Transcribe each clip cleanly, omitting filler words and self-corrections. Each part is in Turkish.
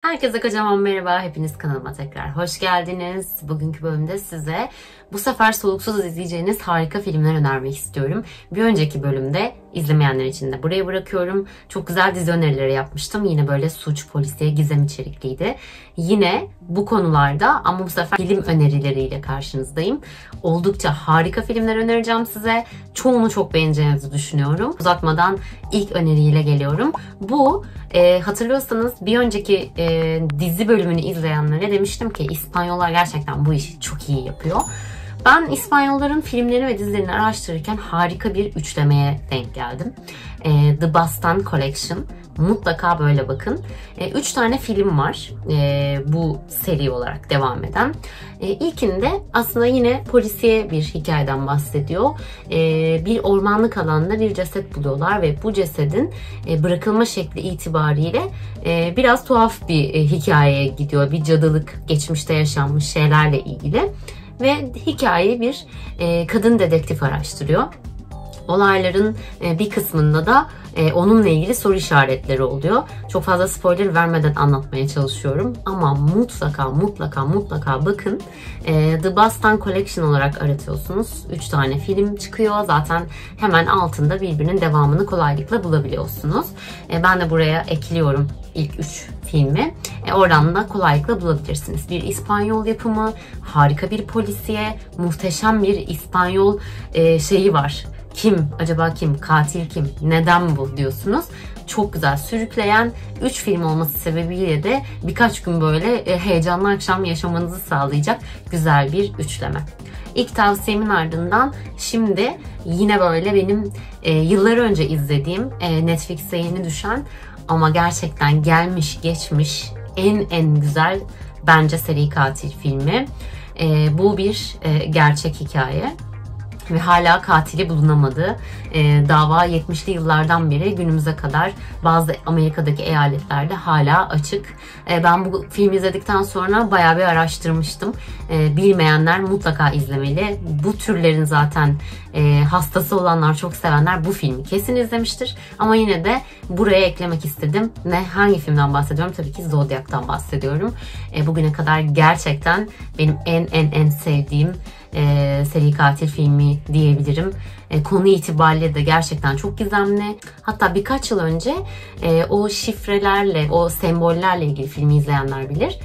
Herkese kocaman merhaba. Hepiniz kanalıma tekrar hoş geldiniz. Bugünkü bölümde size bu sefer soluksuz izleyeceğiniz harika filmler önermek istiyorum. Bir önceki bölümde izlemeyenler için de buraya bırakıyorum. Çok güzel dizi önerileri yapmıştım. Yine böyle suç, polisiye, gizem içerikliydi. Yine bu konularda ama bu sefer film önerileriyle karşınızdayım. Oldukça harika filmler önereceğim size. Çoğunu çok beğeneceğinizi düşünüyorum. Uzatmadan ilk öneriyle geliyorum. Bu hatırlıyorsanız bir önceki dizi bölümünü izleyenlere demiştim ki İspanyollar gerçekten bu işi çok iyi yapıyor. Ben İspanyolların filmlerini ve dizilerini araştırırken harika bir üçlemeye denk geldim. The Boston Collection. Mutlaka böyle bakın. 3 tane film var bu seri olarak devam eden. İlkinde aslında yine polisiye bir hikayeden bahsediyor. Bir ormanlık alanda bir ceset buluyorlar ve bu cesedin bırakılma şekli itibariyle biraz tuhaf bir hikayeye gidiyor. Bir cadılık, geçmişte yaşanmış şeylerle ilgili. Ve hikayeyi bir kadın dedektif araştırıyor. Olayların bir kısmında da onunla ilgili soru işaretleri oluyor. Çok fazla spoiler vermeden anlatmaya çalışıyorum. Ama mutlaka bakın. The Boston Collection olarak aratıyorsunuz. 3 tane film çıkıyor. Zaten hemen altında birbirinin devamını kolaylıkla bulabiliyorsunuz. Ben de buraya ekliyorum ilk 3 filmi. Oradan da kolaylıkla bulabilirsiniz. Bir İspanyol yapımı, harika bir polisiye, muhteşem bir İspanyol şeyi var. Kim? Acaba kim? Katil kim? Neden bu diyorsunuz. Çok güzel sürükleyen 3 film olması sebebiyle de birkaç gün böyle heyecanlı akşam yaşamanızı sağlayacak güzel bir üçleme. İlk tavsiyemin ardından şimdi yine böyle benim yıllar önce izlediğim Netflix'e yeni düşen ama gerçekten gelmiş geçmiş en güzel bence seri katil filmi. Bu bir gerçek hikaye. Ve hala katili bulunamadı. Dava 70'li yıllardan beri günümüze kadar bazı Amerika'daki eyaletlerde hala açık. Ben bu filmi izledikten sonra bayağı bir araştırmıştım. Bilmeyenler mutlaka izlemeli. Bu türlerin zaten hastası olanlar, çok sevenler bu filmi kesin izlemiştir. Ama yine de buraya eklemek istedim. Hangi filmden bahsediyorum? Tabii ki Zodiac'tan bahsediyorum. Bugüne kadar gerçekten benim en sevdiğim seri katil filmi diyebilirim. Konu itibariyle de gerçekten çok gizemli. Hatta birkaç yıl önce o şifrelerle, o sembollerle ilgili filmi izleyenler bilir.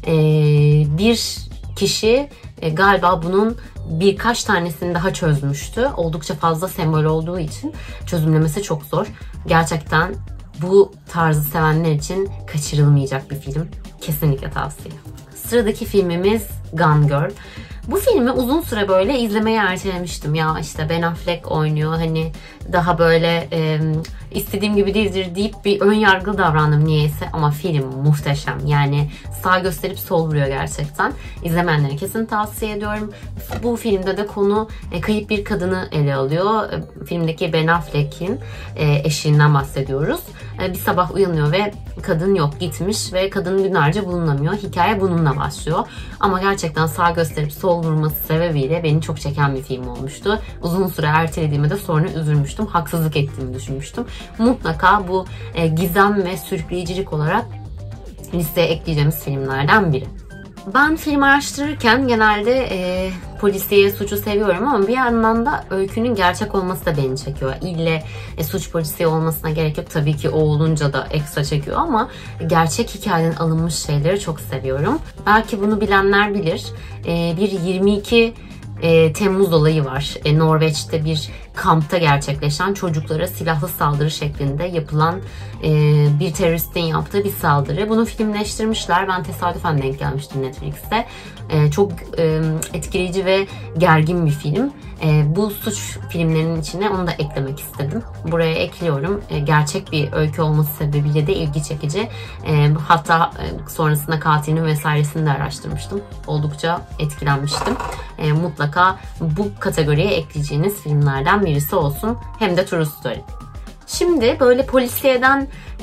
Bir kişi galiba bunun birkaç tanesini daha çözmüştü. Oldukça fazla sembol olduğu için çözümlemesi çok zor. Gerçekten bu tarzı sevenler için kaçırılmayacak bir film. Kesinlikle tavsiye. Sıradaki filmimiz Gone Girl. Bu filmi uzun süre böyle izlemeyi ertelemiştim. Ya işte Ben Affleck oynuyor, hani daha böyle istediğim gibi değildir deyip bir ön yargılı davrandım niyeyse. Ama film muhteşem. Yani sağ gösterip sol vuruyor gerçekten. İzlemeyenlere kesin tavsiye ediyorum. Bu filmde de konu kayıp bir kadını ele alıyor. Filmdeki Ben Affleck'in eşiğinden bahsediyoruz. Bir sabah uyanıyor ve kadın yok, gitmiş ve kadın günlerce bulunamıyor. Hikaye bununla başlıyor. Ama gerçekten sağ gösterip sol vurması sebebiyle beni çok çeken bir film olmuştu. Uzun süre ertelediğime de sonra üzülmüştüm. Haksızlık ettiğimi düşünmüştüm. Mutlaka bu gizem ve sürükleyicilik olarak listeye ekleyeceğimiz filmlerden biri. Ben film araştırırken genelde polisiye, suçu seviyorum ama bir yandan da öykünün gerçek olması da beni çekiyor. İlle suç polisiye olmasına gerek yok. Tabii ki o olunca da ekstra çekiyor ama gerçek hikayeden alınmış şeyleri çok seviyorum. Belki bunu bilenler bilir. Bir 22 Temmuz olayı var. Norveç'te bir kampta gerçekleşen, çocuklara silahlı saldırı şeklinde yapılan bir teröristin yaptığı bir saldırı. Bunu filmleştirmişler. Ben tesadüfen denk gelmiştim Netflix'te. Çok etkileyici ve gergin bir film. Bu suç filmlerinin içine onu da eklemek istedim. Buraya ekliyorum. Gerçek bir öykü olması sebebiyle de ilgi çekici. Hatta sonrasında katilini vesairesini de araştırmıştım. Oldukça etkilenmiştim. Mutlaka bu kategoriye ekleyeceğiniz filmlerden birisi olsun. Hem de True Story. Şimdi böyle polisiyeden,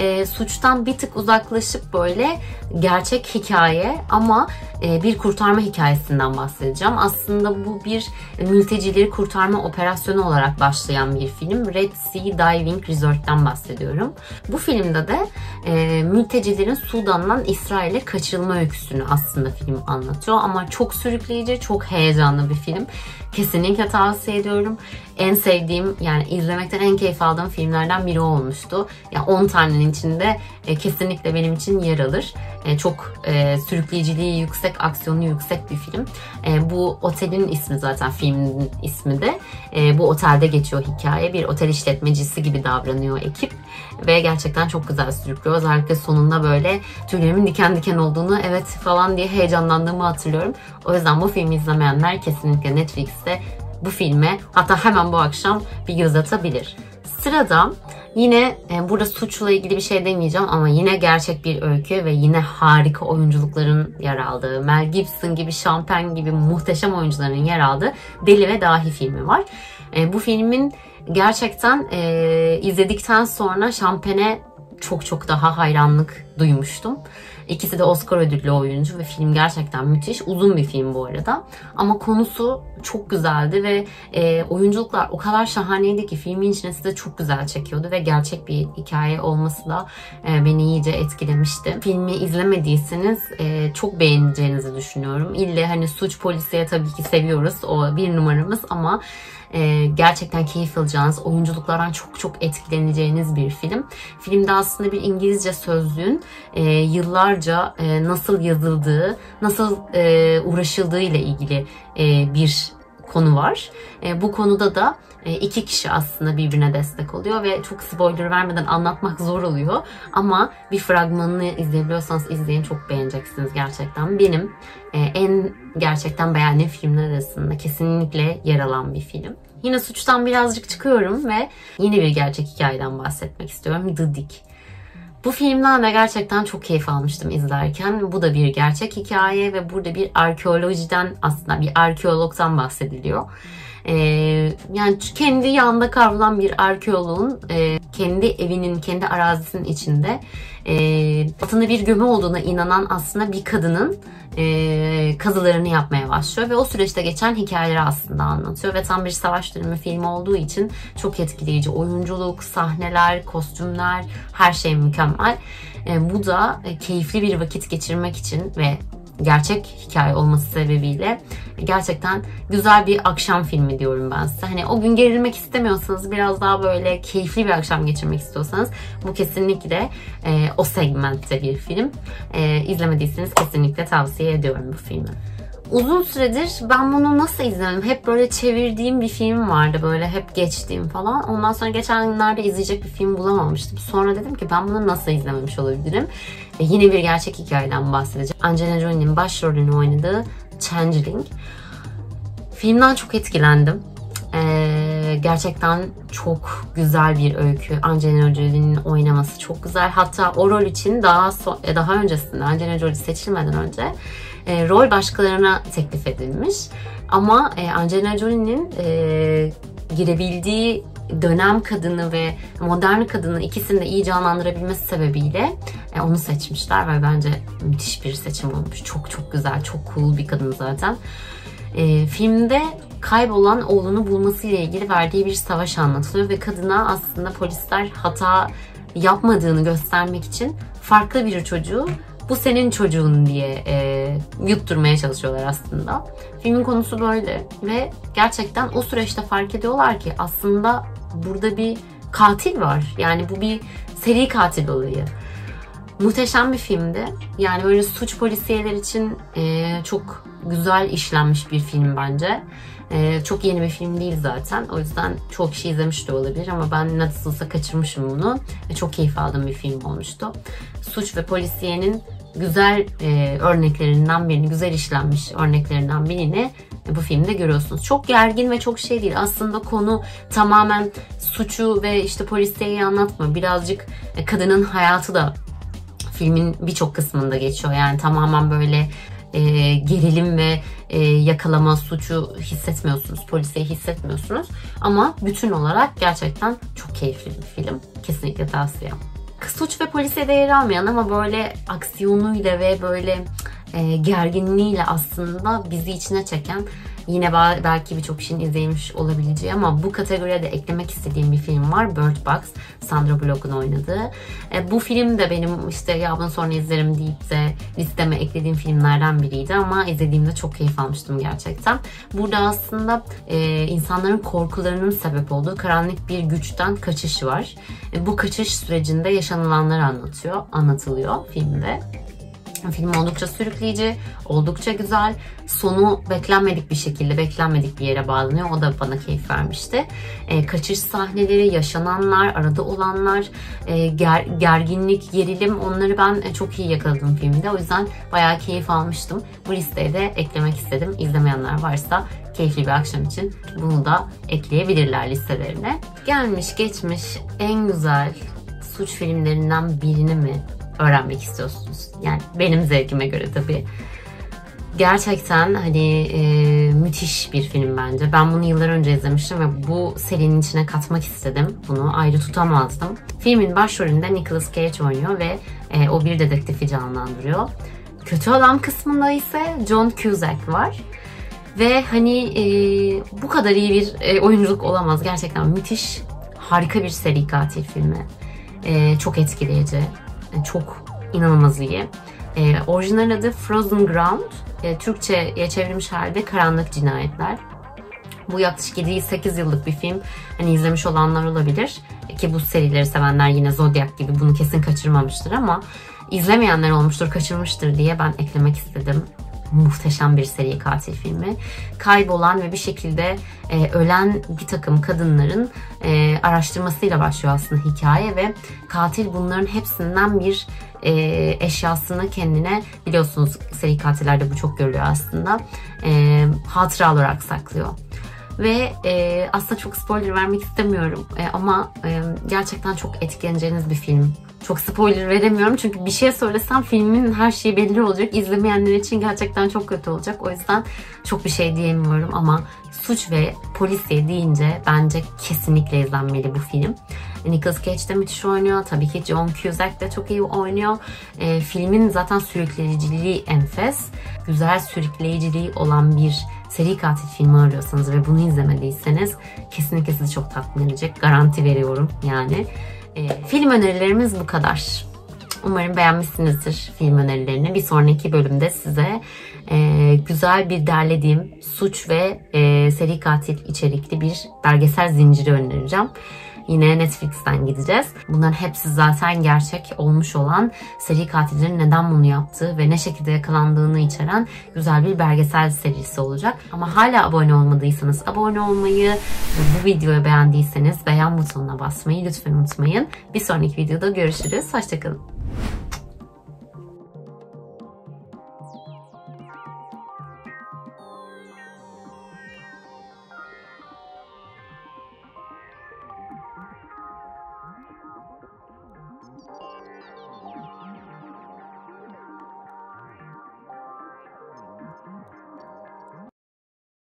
suçtan bir tık uzaklaşıp böyle gerçek hikaye ama bir kurtarma hikayesinden bahsedeceğim. Aslında bu bir mültecileri kurtarma operasyonu olarak başlayan bir film. Red Sea Diving Resort'tan bahsediyorum. Bu filmde de mültecilerin Sudan'dan İsrail'e kaçırılma öyküsünü aslında film anlatıyor. Ama çok sürükleyici, çok heyecanlı bir film. Kesinlikle tavsiye ediyorum. En sevdiğim, yani izlemekten en keyif aldığım filmlerden biri olmuştu. Yani 10 tanenin içinde kesinlikle benim için yer alır. Çok sürükleyiciliği yüksek, aksiyonu yüksek bir film. Bu otelin ismi, zaten filmin ismi de. Bu otelde geçiyor hikaye. Bir otel işletmecisi gibi davranıyor ekip. Ve gerçekten çok güzel sürüklüyor. Özellikle sonunda böyle tüylerimin diken diken olduğunu, evet falan diye heyecanlandığımı hatırlıyorum. O yüzden bu filmi izlemeyenler kesinlikle Netflix'te bu filme, hatta hemen bu akşam bir göz atabilir. Sırada yine burada suçla ilgili bir şey demeyeceğim ama yine gerçek bir öykü ve yine harika oyunculukların yer aldığı, Mel Gibson gibi, Sean Penn gibi muhteşem oyuncuların yer aldığı Deli ve Dahi filmi var. Bu filmin gerçekten izledikten sonra Sean Penn'e çok daha hayranlık duymuştum. İkisi de Oscar ödüllü oyuncu ve film gerçekten müthiş. Uzun bir film bu arada. Ama konusu çok güzeldi ve oyunculuklar o kadar şahaneydi ki filmin içine size çok güzel çekiyordu ve gerçek bir hikaye olması da beni iyice etkilemişti. Filmi izlemediyseniz çok beğeneceğinizi düşünüyorum. İlle hani suç, polisiye tabii ki seviyoruz. O bir numaramız ama gerçekten keyif alacağınız, oyunculuklardan çok etkileneceğiniz bir film. Filmde aslında bir İngilizce sözlüğün yıllarca nasıl yazıldığı, nasıl uğraşıldığı ile ilgili bir konu var. Bu konuda da iki kişi aslında birbirine destek oluyor ve çok spoiler vermeden anlatmak zor oluyor. Ama bir fragmanını izleyebiliyorsanız izleyin, çok beğeneceksiniz gerçekten. Benim en gerçekten beğendiğim filmler arasında kesinlikle yer alan bir film. Yine suçtan birazcık çıkıyorum ve yine bir gerçek hikayeden bahsetmek istiyorum. The Dig. Bu filmden de gerçekten çok keyif almıştım izlerken. Bu da bir gerçek hikaye ve burada bir arkeolojiden, aslında bir arkeologdan bahsediliyor. Yani kendi yanında kavrulan bir arkeoloğun kendi evinin, kendi arazisinin içinde altında bir gömü olduğuna inanan aslında bir kadının kazılarını yapmaya başlıyor ve o süreçte geçen hikayeleri aslında anlatıyor ve tam bir savaş dönemi filmi olduğu için çok etkileyici. Oyunculuk, sahneler, kostümler, her şey mükemmel. Bu da keyifli bir vakit geçirmek için ve gerçek hikaye olması sebebiyle gerçekten güzel bir akşam filmi diyorum ben size. Hani o gün gerilmek istemiyorsanız, biraz daha böyle keyifli bir akşam geçirmek istiyorsanız bu kesinlikle o segmentte bir film. İzlemediyseniz kesinlikle tavsiye ediyorum bu filmi. Uzun süredir ben bunu nasıl izlemedim? Hep böyle çevirdiğim bir film vardı. Böyle hep geçtiğim falan. Ondan sonra geçen günlerde izleyecek bir film bulamamıştım. Sonra dedim ki ben bunu nasıl izlememiş olabilirim? Yine bir gerçek hikayeden bahsedeceğim. Angelina Jolie'nin başrolünü oynadığı Changeling. Filmden çok etkilendim. Gerçekten çok güzel bir öykü. Angelina Jolie'nin oynaması çok güzel. Hatta o rol için daha öncesinde, Angelina Jolie seçilmeden önce rol başkalarına teklif edilmiş. Ama Angelina Jolie'nin girebildiği dönem kadını ve modern kadını ikisini de iyi canlandırabilmesi sebebiyle onu seçmişler ve bence müthiş bir seçim olmuş. Çok güzel, çok cool bir kadın zaten. Filmde kaybolan oğlunu bulması ile ilgili verdiği bir savaş anlatılıyor ve kadına aslında polisler hata yapmadığını göstermek için farklı bir çocuğu bu senin çocuğun diye yutturmaya çalışıyorlar aslında. Filmin konusu böyle ve gerçekten o süreçte fark ediyorlar ki aslında burada bir katil var. Yani bu bir seri katil olayı. Muhteşem bir filmdi. Yani böyle suç, polisiyeler için çok güzel işlenmiş bir film bence. Çok yeni bir film değil zaten. O yüzden çok kişi izlemiş de olabilir ama ben nasılsa kaçırmışım bunu. Çok keyif aldığım bir film olmuştu. Suç ve polisiyenin güzel örneklerinden birini, güzel işlenmiş örneklerinden birini bu filmde görüyorsunuz. Çok gergin ve çok şey değil. Aslında konu tamamen suçu ve işte polisiyeyi anlatmıyor. Birazcık kadının hayatı da filmin birçok kısmında geçiyor. Yani tamamen böyle gerilim ve yakalama, suçu hissetmiyorsunuz, polisiye hissetmiyorsunuz. Ama bütün olarak gerçekten çok keyifli bir film. Kesinlikle tavsiyem. Suç ve polisiye de yer almayan ama böyle aksiyonuyla ve böyle gerginliğiyle aslında bizi içine çeken, yine belki birçok kişinin izlemiş olabileceği ama bu kategoriye de eklemek istediğim bir film var. Bird Box, Sandra Bullock'un oynadığı. Bu film de benim işte ya bunu sonra izlerim deyip de listeme eklediğim filmlerden biriydi ama izlediğimde çok keyif almıştım gerçekten. Burada aslında insanların korkularının sebep olduğu karanlık bir güçten kaçış var. Bu kaçış sürecinde yaşanılanlar anlatılıyor filmde. Film oldukça sürükleyici, oldukça güzel. Sonu beklenmedik bir şekilde, beklenmedik bir yere bağlanıyor. O da bana keyif vermişti. Kaçış sahneleri, yaşananlar, arada olanlar, gerginlik, gerilim, onları ben çok iyi yakaladım filmde. O yüzden bayağı keyif almıştım. Bu listeye de eklemek istedim. İzlemeyenler varsa keyifli bir akşam için bunu da ekleyebilirler listelerine. Gelmiş geçmiş en güzel suç filmlerinden birini mi öğrenmek istiyorsunuz? Yani benim zevkime göre tabii. Gerçekten hani müthiş bir film bence. Ben bunu yıllar önce izlemiştim ve bu serinin içine katmak istedim. Bunu ayrı tutamazdım. Filmin başrolünde Nicolas Cage oynuyor ve o bir dedektifi canlandırıyor. Kötü olan kısmında ise John Cusack var. Ve hani bu kadar iyi bir oyunculuk olamaz. Gerçekten müthiş, harika bir seri katil filmi. Çok etkileyici. Çok inanılmaz iyi. Orijinal adı Frozen Ground. Türkçe'ye çevrilmiş halde Karanlık Cinayetler. Bu yaklaşık 7-8 yıllık bir film. Hani izlemiş olanlar olabilir. Ki bu serileri sevenler yine Zodiac gibi bunu kesin kaçırmamıştır ama izlemeyenler olmuştur, kaçırmıştır diye ben eklemek istedim. Muhteşem bir seri katil filmi. Kaybolan ve bir şekilde ölen bir takım kadınların araştırmasıyla başlıyor aslında hikaye ve katil bunların hepsinden bir eşyasını kendine, biliyorsunuz seri katillerde bu çok görülüyor aslında, hatıra olarak saklıyor. Ve aslında çok spoiler vermek istemiyorum ama gerçekten çok etkileneceğiniz bir film. Çok spoiler veremiyorum çünkü bir şey söylesem filmin her şeyi belli olacak. İzlemeyenler için gerçekten çok kötü olacak. O yüzden çok bir şey diyemiyorum ama suç ve polisiye deyince bence kesinlikle izlenmeli bu film. Nicolas Cage de müthiş oynuyor. Tabii ki John Cusack de çok iyi oynuyor. Filmin zaten sürükleyiciliği enfes. Güzel sürükleyiciliği olan bir seri katil filmi arıyorsanız ve bunu izlemediyseniz kesinlikle sizi çok tatmin edecek. Garanti veriyorum yani. Film önerilerimiz bu kadar. Umarım beğenmişsinizdir film önerilerini. Bir sonraki bölümde size güzel bir derlediğim suç ve seri katil içerikli bir belgesel zinciri önereceğim. Yine Netflix'ten gideceğiz. Bunların hepsi zaten gerçek olmuş olan, seri katillerin neden bunu yaptığı ve ne şekilde yakalandığını içeren güzel bir belgesel serisi olacak. Ama hala abone olmadıysanız abone olmayı ve bu videoyu beğendiyseniz beğen butonuna basmayı lütfen unutmayın. Bir sonraki videoda görüşürüz. Hoşçakalın.